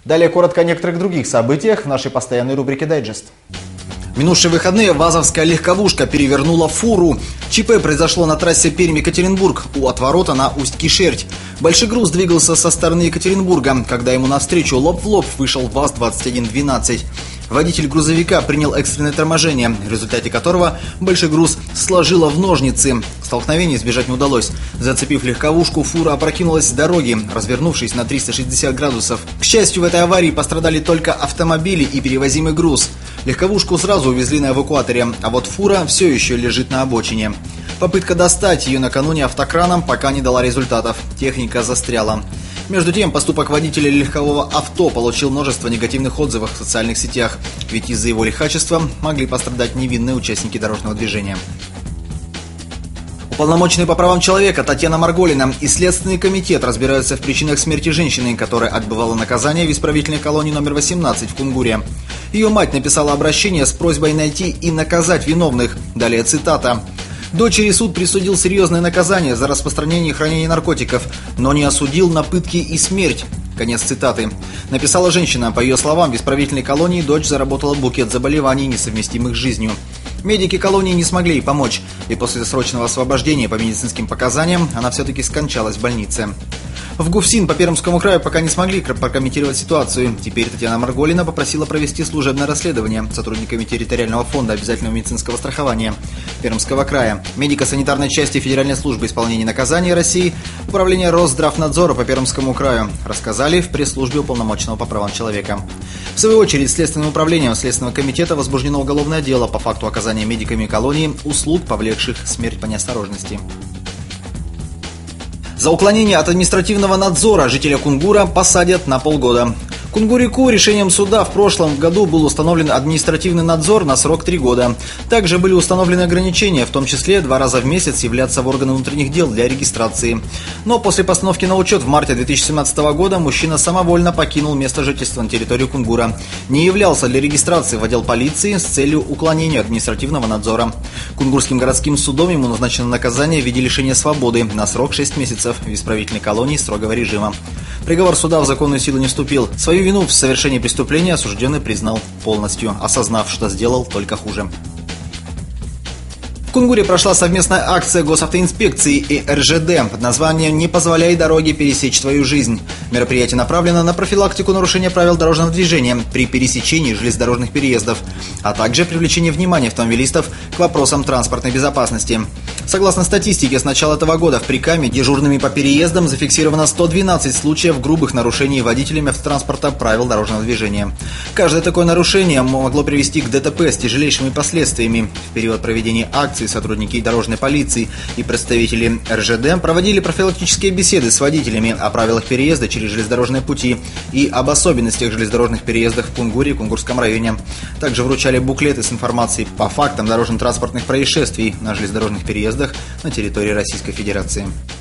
Далее коротко о некоторых других событиях в нашей постоянной рубрике «Дайджест». В минувшие выходные вазовская легковушка перевернула фуру. ЧП произошло на трассе Пермь-Екатеринбург у отворота на Усть-Кишерть. Большой груз двигался со стороны Екатеринбурга, когда ему навстречу лоб в лоб вышел ВАЗ-2112. Водитель грузовика принял экстренное торможение, в результате которого большой груз сложило в ножницы. Столкновения избежать не удалось. Зацепив легковушку, фура опрокинулась с дороги, развернувшись на 360 градусов. К счастью, в этой аварии пострадали только автомобили и перевозимый груз. Легковушку сразу увезли на эвакуаторе, а вот фура все еще лежит на обочине. Попытка достать ее накануне автокраном пока не дала результатов. Техника застряла. Между тем, поступок водителя легкового авто получил множество негативных отзывов в социальных сетях, ведь из-за его лихачества могли пострадать невинные участники дорожного движения. Уполномоченный по правам человека Татьяна Марголина и Следственный комитет разбираются в причинах смерти женщины, которая отбывала наказание в исправительной колонии номер 18 в Кунгуре. Ее мать написала обращение с просьбой найти и наказать виновных. Далее цитата. «Дочери суд присудил серьезное наказание за распространение и хранение наркотиков, но не осудил на пытки и смерть». Конец цитаты. Написала женщина. По ее словам, в исправительной колонии дочь заработала букет заболеваний, несовместимых с жизнью. Медики колонии не смогли ей помочь, и после срочного освобождения по медицинским показаниям она все-таки скончалась в больнице. В ГУФСИН по Пермскому краю пока не смогли прокомментировать ситуацию. Теперь Татьяна Марголина попросила провести служебное расследование сотрудниками территориального фонда обязательного медицинского страхования Пермского края, медико-санитарной части Федеральной службы исполнения наказаний России, Управления Росздравнадзора по Пермскому краю, рассказали в пресс-службе уполномоченного по правам человека. В свою очередь, Следственным управлением Следственного комитета возбуждено уголовное дело по факту оказания медиками колонии услуг, повлекших смерть по неосторожности. За уклонение от административного надзора жителя Кунгура посадят на полгода. Кунгурику решением суда в прошлом году был установлен административный надзор на срок 3 года. Также были установлены ограничения, в том числе 2 раза в месяц являться в органы внутренних дел для регистрации. Но после постановки на учет в марте 2017 года мужчина самовольно покинул место жительства на территории Кунгура. Не являлся для регистрации в отдел полиции с целью уклонения административного надзора. Кунгурским городским судом ему назначено наказание в виде лишения свободы на срок 6 месяцев в исправительной колонии строгого режима. Приговор суда в законную силу не вступил. Свою вину в совершении преступления осужденный признал полностью, осознав, что сделал только хуже. В Кунгуре прошла совместная акция госавтоинспекции и РЖД под названием «Не позволяй дороге пересечь твою жизнь». Мероприятие направлено на профилактику нарушения правил дорожного движения при пересечении железнодорожных переездов, а также привлечение внимания автомобилистов к вопросам транспортной безопасности. Согласно статистике, с начала этого года в Прикаме дежурными по переездам зафиксировано 112 случаев грубых нарушений водителями автотранспорта правил дорожного движения. Каждое такое нарушение могло привести к ДТП с тяжелейшими последствиями. В период проведения акции сотрудники дорожной полиции и представители РЖД проводили профилактические беседы с водителями о правилах переезда через железнодорожные пути и об особенностях железнодорожных переездов в Кунгуре и Кунгурском районе. Также вручали буклеты с информацией по фактам дорожно-транспортных происшествий на железнодорожных переездах на территории Российской Федерации.